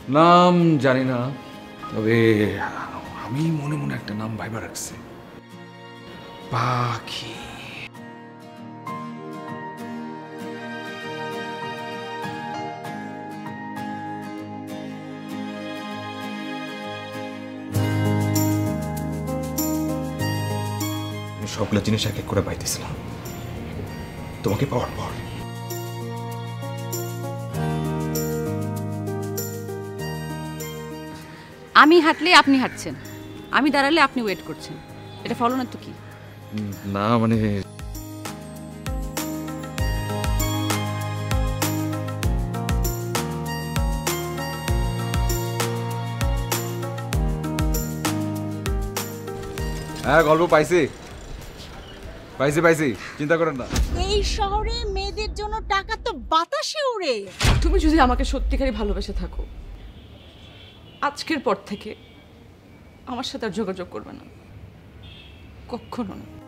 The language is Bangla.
নাম জানি না, তবে আমি মনে মনে একটা নাম ভাইবা রাখছি, পাখি। সবগুলো জিনিস এক এক করে পাইতেছিলাম তোমাকে পাওয়ার পর। আমি হাঁটলে আপনি হাঁটছেন, আমি দাঁড়ালে আপনি ওয়েট করছেন, এটা ফলো না তো কি? না মানে হ্যাঁ, গল্প পাইছি পাইছি পাইছি, চিন্তা করেন না। এই শহরে মেয়েদের জন্য টাকা তো বাতাসে উড়ে। তুমি যদি আমাকে সত্যিকারই ভালোবেসে থাকো, আজকের পর থেকে আমার সাথে আর যোগাযোগ করবে না, কখনো না।